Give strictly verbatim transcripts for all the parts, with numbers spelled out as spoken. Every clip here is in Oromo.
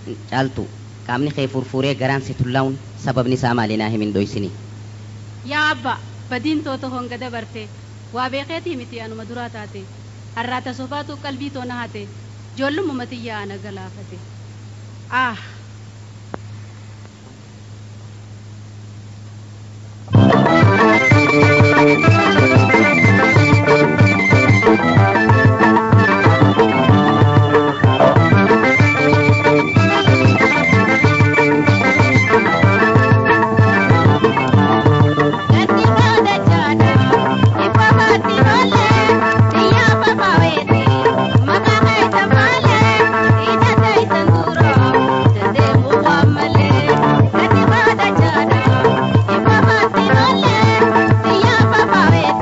caaltu qaamni kee furfuree garaan si tullaa'uun sababni isaa maali naa himin dhoysini. Yaa abba badiin toota honga dabarte waa beekeetii miti anuma duraa taate har'aata sofaatu qalbii toona hate joollummaa matiyyaa ana galaafate. Ah. Papa,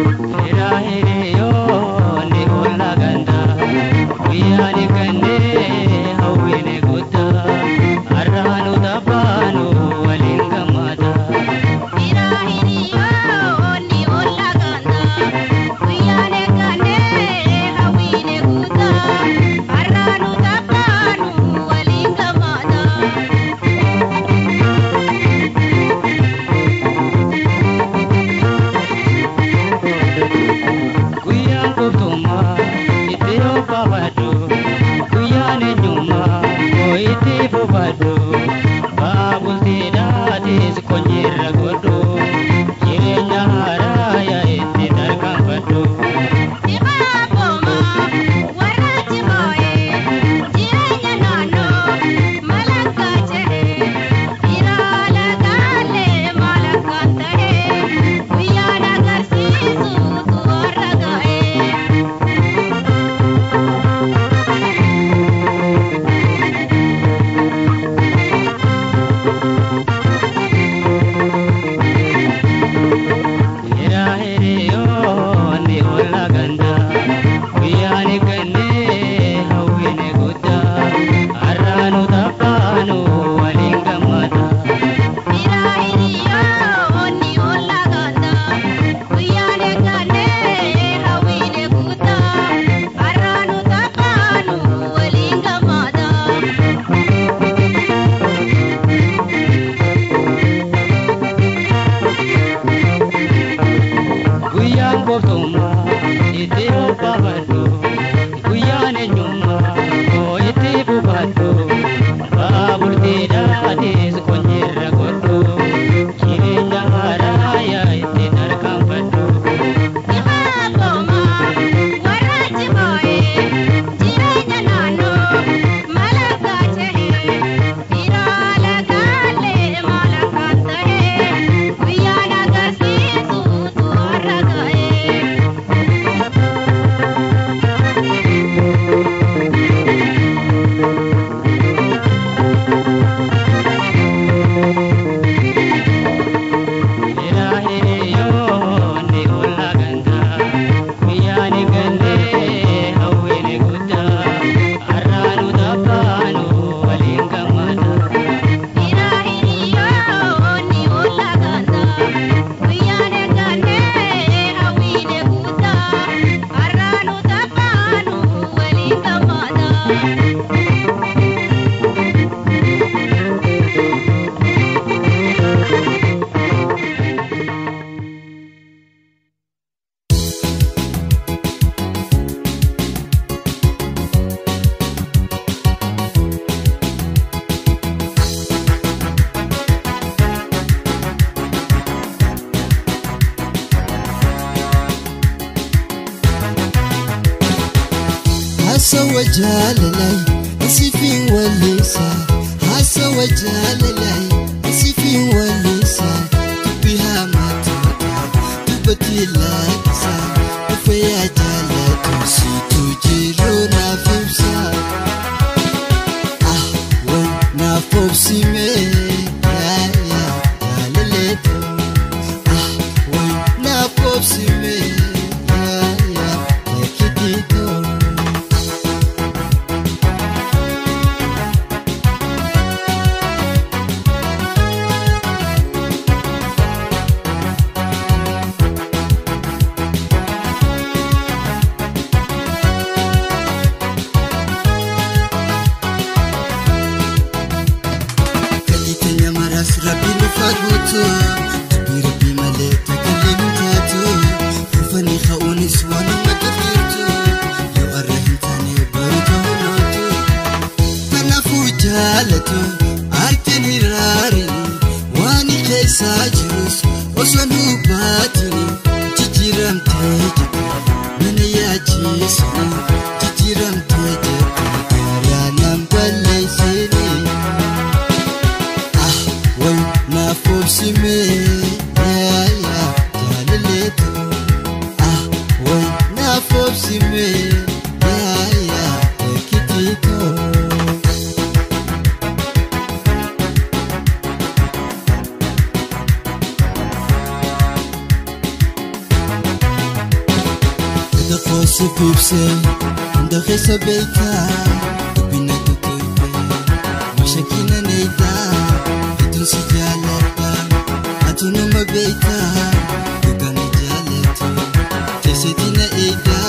حسا وجاللاي نسيفين والليسا حسا وجاللاي نسيفين والليسا تبيها ما توقع تبتي لاكسا وفيا جالا تنسي تجيرونا فيبسا آه ونا فوبسي مي يا يا يا لليتو آه ونا فوبسي مي يا يا يا كتيتو ربي نفاقوتو تبي ربي ملك تكلمتاتو خوفني خوني سوانا ما تفيرتو لو أرهن تاني بارتو هنوتو تنافو جالتو عارتني راري واني كيسا جروس وصنو باتني جيجيرم تيجي من ياجيسني جيجيرم تيجي كاريانا مبالي سيني na force me yeah yeah jaleleto ah way na force me yeah yeah kitito دخوسي بيبسي دخيس بيتا بينا تطويبي مشاكينا نيدا بدون سجالتا أتونا ما بيتا بغاني جالتو تسيدنا إيدا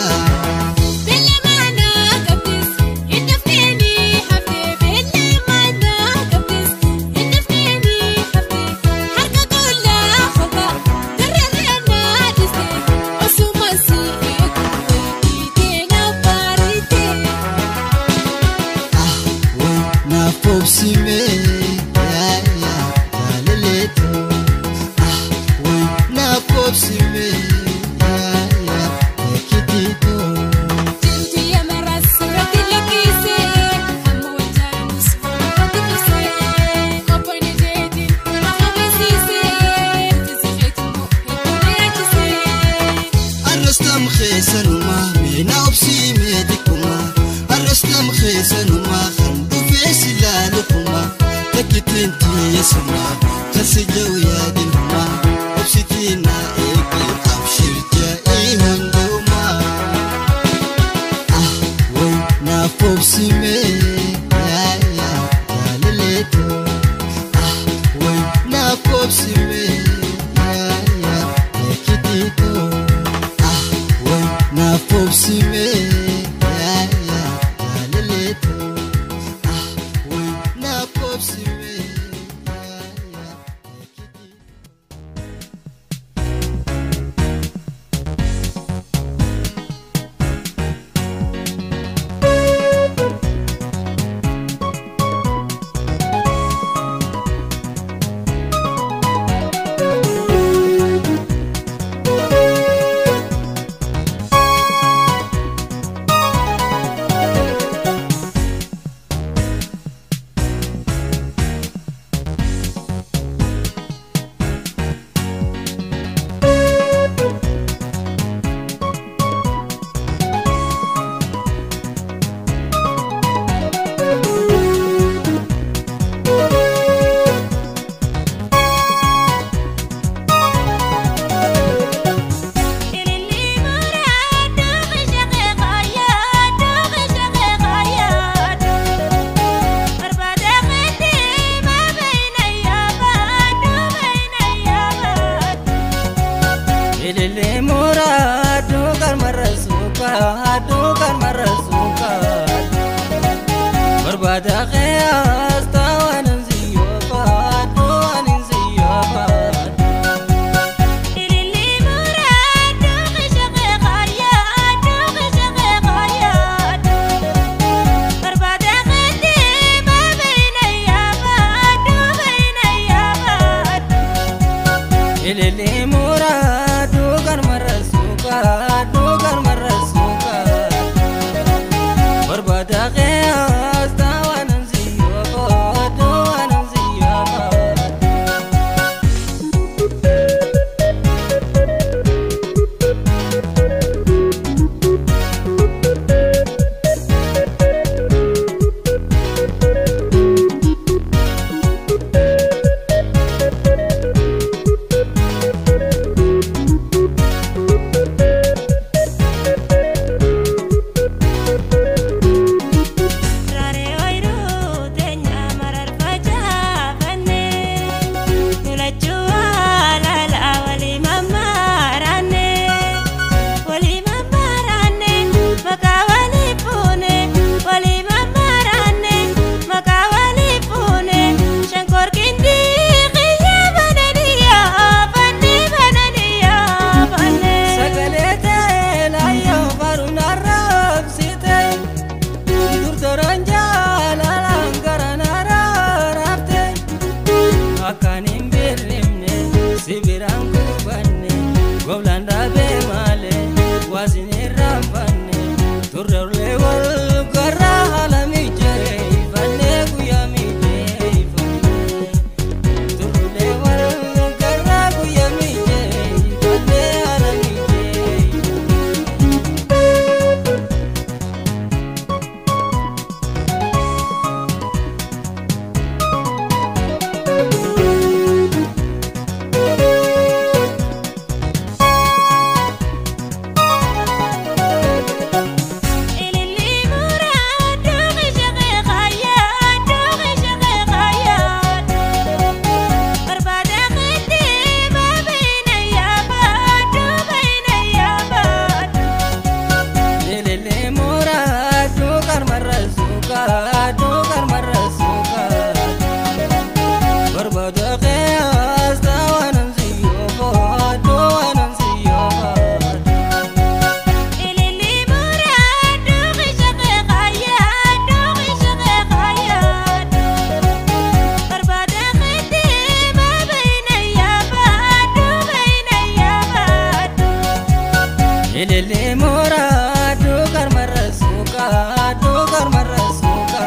Ilele mora dukar marasuka dukar marasuka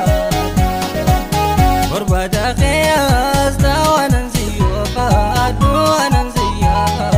Berbada qiyas dawanan ziyuqa dawanan ziyuqa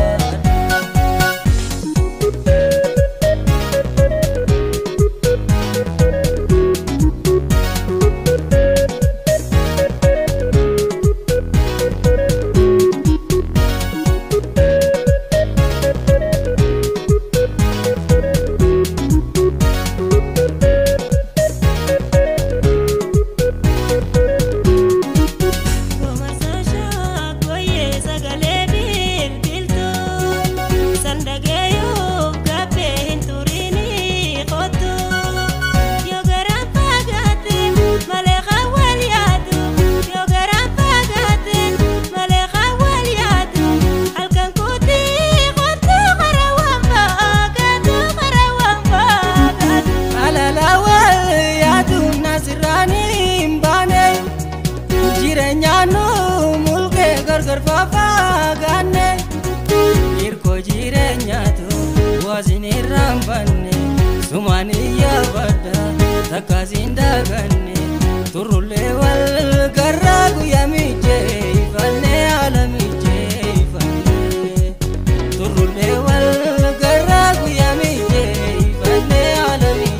Garfafa ganne irko jirenya tu wazini rambane sumani ya bada takazinda ganne turule wal garagu yamije ifane alamije ifane turule wal garagu yamije ifane alamije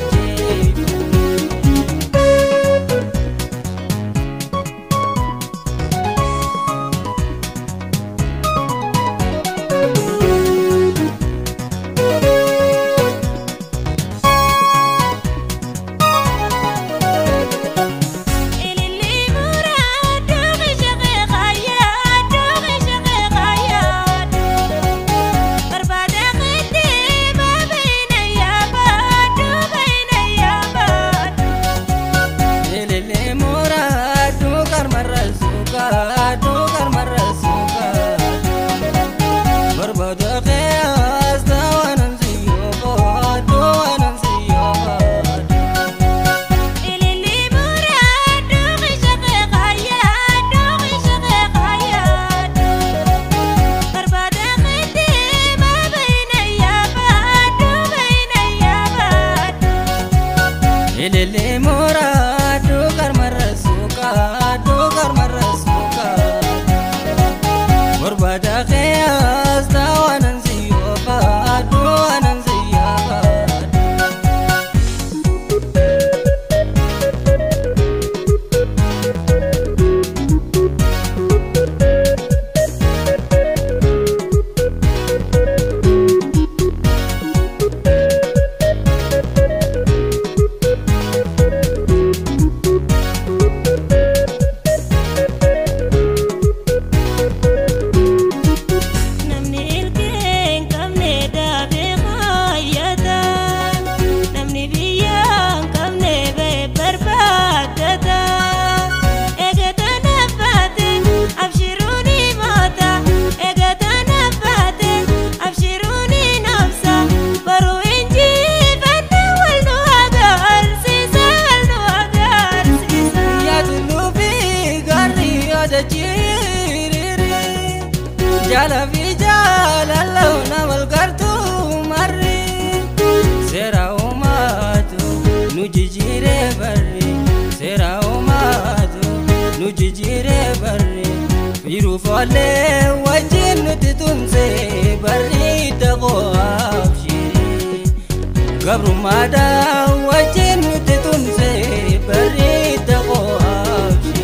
Ilele mora dukar marasuka dukar marasuka Berbada qiyas dawanan ziyuqa dawanan ziyuqa Jala fi jala launa wal gartu marri Sera umatu nujijire barri Sera umatu nujijire barri Firu fale wajin nutitunse barri Taqo abshiri Gabru mada wajin nutitunse barri Taqo abshiri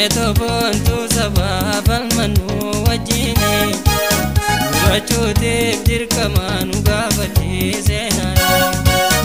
meto bontu sabab almanu wajini Rachutif dirkamanu gafati senani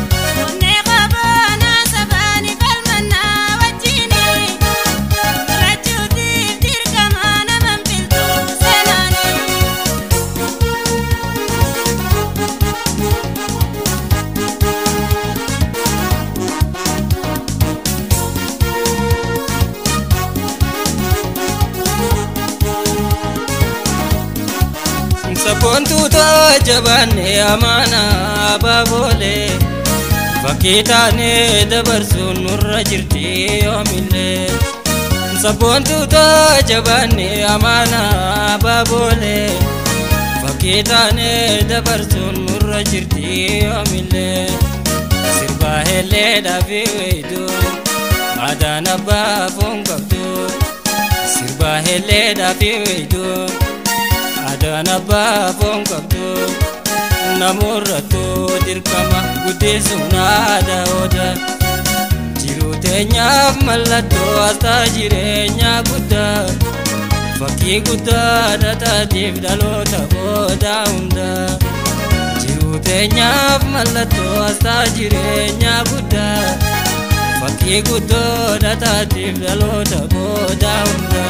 Sapontu ta jabane amana babole Fakitane dabarsun nurra jirti omille Sapontu ta jabane amana babole Fakitane dabarsun nurra jirti omille Sirba hele dafi weidu Adana bafun kabdu Sirba hele dafi weidu Adana bafon kabdu namuratu dirkama gudesuna da oda jiru tenya malato asta jirenya gudda fakki gudda data tif dalota boda unda jiru tenya malato asta jirenya gudda fakki gudda data tif dalota boda unda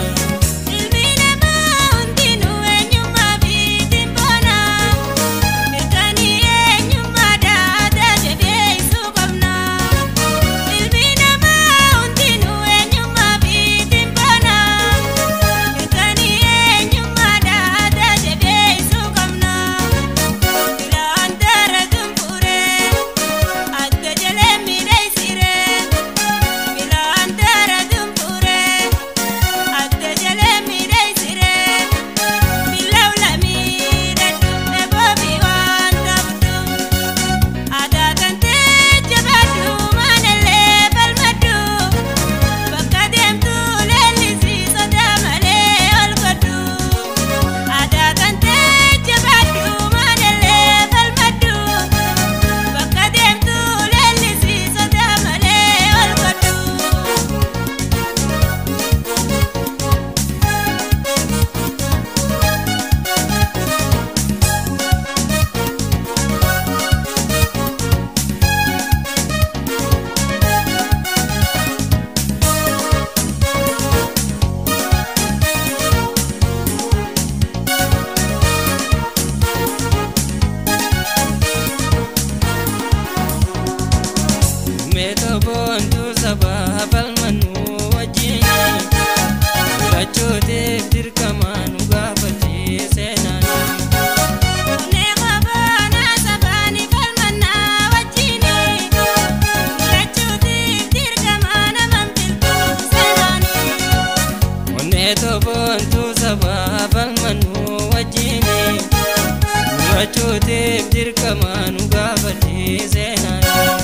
Meto bontu sabab almanu wajini Rachutif dirkamanu gafati senani Nekabana sabani falmana wajini Rachutif dirkamana mampiltu senani Meto bontu sabab almanu wajini Rachutif dirkamanu gafati senani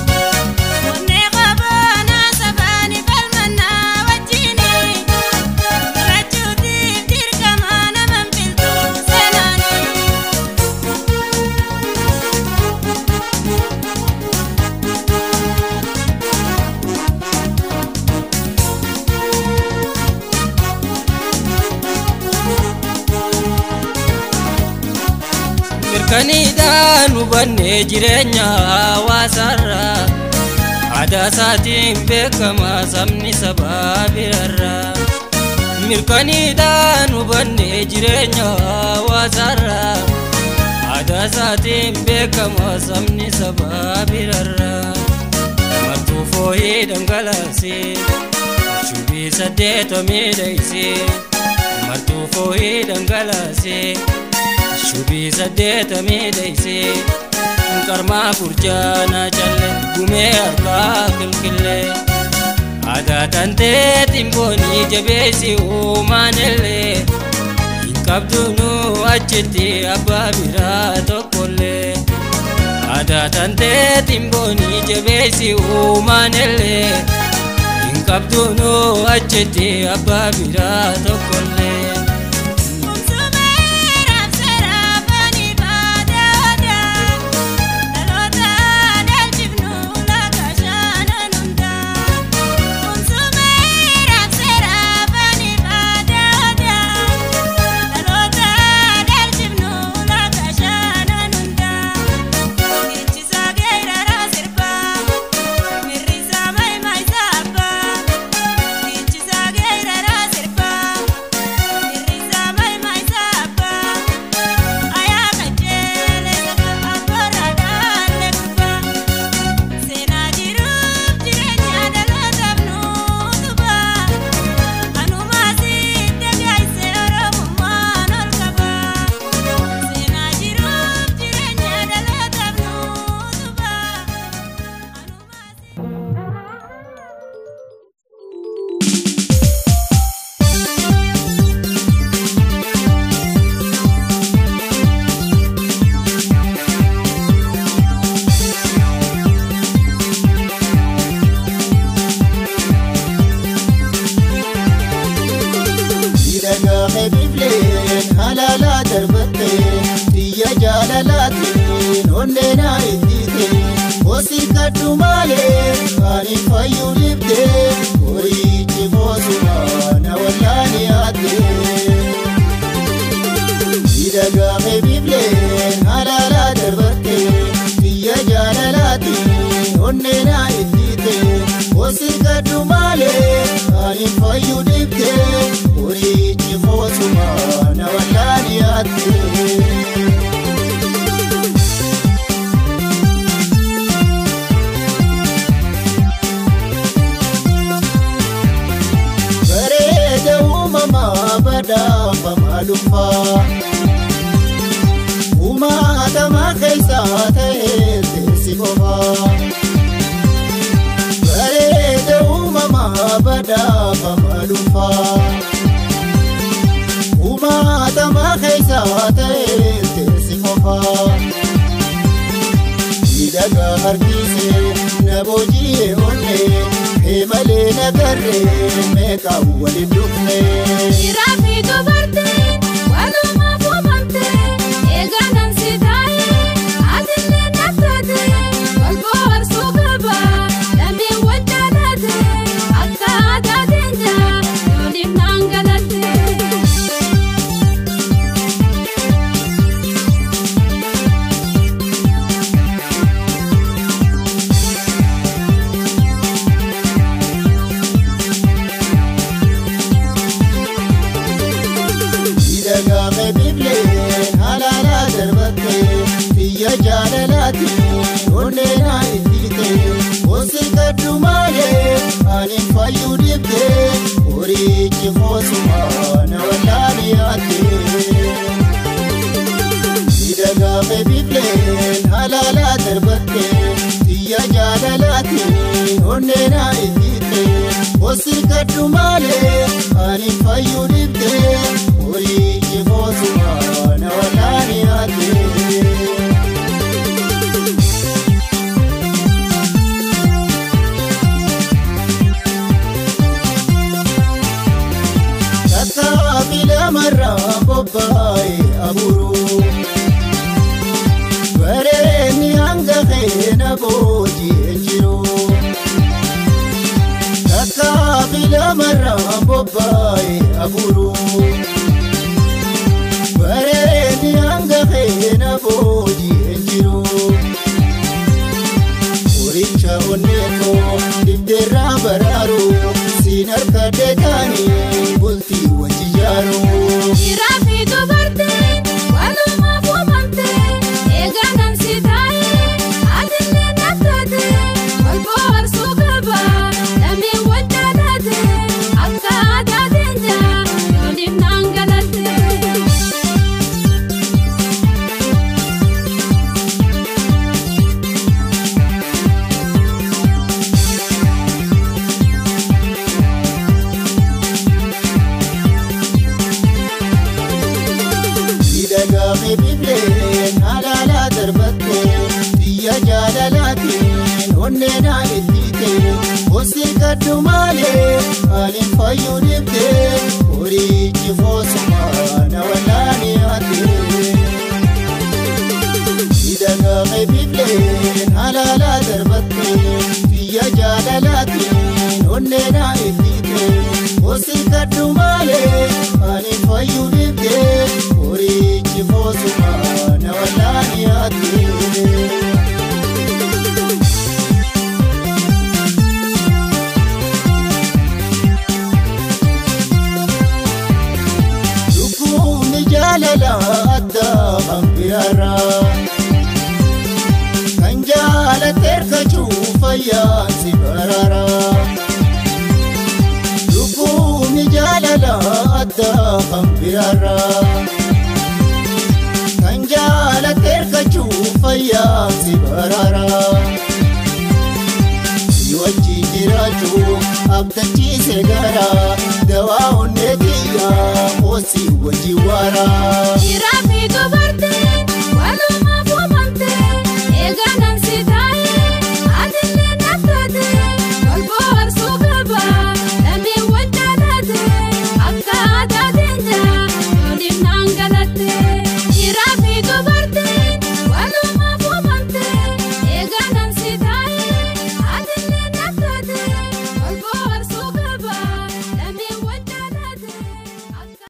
Mirkanidhaan hubanne jireenya hawaasarraa Aadaa isaatiin beekama sabni sabaa birarraa Mirkanidhaan hubanne jireenya hawaasarraa Aadaa isaatiin beekama sabni sabaa birarraa Martuu foo'ii dhangalaasee shubii saddeeta miidhagsee Martuu foo'ii dhangalaasee Shubii saddeeta miidhagsee Karmaa furjaana challe gumee harkaa kilkillee Aadaa tantee timboonii jabeessi uumaanillee Hin qabduunu achitti abbaa biraa tokkollee Aadaa tantee timboonii jabeessi uumaanillee Hin qabduunu achitti abbaa biraa tokkollee Sera Miidhagaa heebiifleen halaalaa darbattee xiyya jaalalaatiin onneenaa ittiite hoosii kadhu malee ani fayyuu dhiibdee horiichi boosuma na wallaani haatte. Miidhagaa heebiifleen halaalaa darbattee xiyya jaalalaatiin onneenaa ittiite hoosii kadhu malee ani fayyuu dhiibdee horiichi boosuma na wallaani haatte. Badaafa maalummaa uumaatamaa keessaa ta'ee teessi qofaa bareeda uumamaa badaafa maalummaa uumaatamaa keessaa ta'ee teessi qofaa miidhagaa harkisee na boojii onnee malee nagarree meeqa waliin dhufne. Jiraafi dubartiin walumaa fuufamtee eegalan si taa'ee atillee naftatee wal boorsuu qaba dambiin wal jaalatee akka aadaa keenya yooniif naan galattee. Onneenaa ittiite hoosii kadhu malee ani fayyuu dhiibdee horiichi boosuma na wallaani haatte. Miidhagaa heebiifleen halaalaa darbattee xiyya jaalalaatiin onneenaa ittiite hoosii kadhu malee ani fayyuu dhiibdee horiichi boosuma na wallaani haatte. Marraa bobba'ee abuuru bareedni hanga keena boojii jiru takka filamarraa bobba'ee abuuru bareedni hanga keena boojii jiru horicha onneekoo dibdeerraa baraaru siin harka deetaanii bultii wajji jaaru. Jiraafi dubartiin walumaa fuufamtee eegalan si taa'ee atillee naftatee wal boorsuu qaba dambiin wal jaalatee akka aadaa keenya yooniif naan galattee. Heebiifleen halaalaa darbattee xiyya jaalalaatiin onneenaa ittiite hoosii kadhu malee ani fayyuu dhiibdee horiichi boosuma na wallaani haatte. Miidhagaa heebiifleen halaalaa darbattee xiyya jaalalaatiin onneenaa ittiite hoosii kadhu malee ani fayyuu dhiibdee horiichi boosuma na wallaani haatte. Lubbuun jaalala addaa hambirarraa kan jaalatte ergachuu fayyaansi bararaa. Lubbuun jaalala addaa hambirarraa kan jaalatte ergachuu fayyaansi bararaa. Si wajjin jiraachuu abdachiise garaa dawaa onnee kiyyaa hoosii wajji waaraa. Jiraafi dubartiin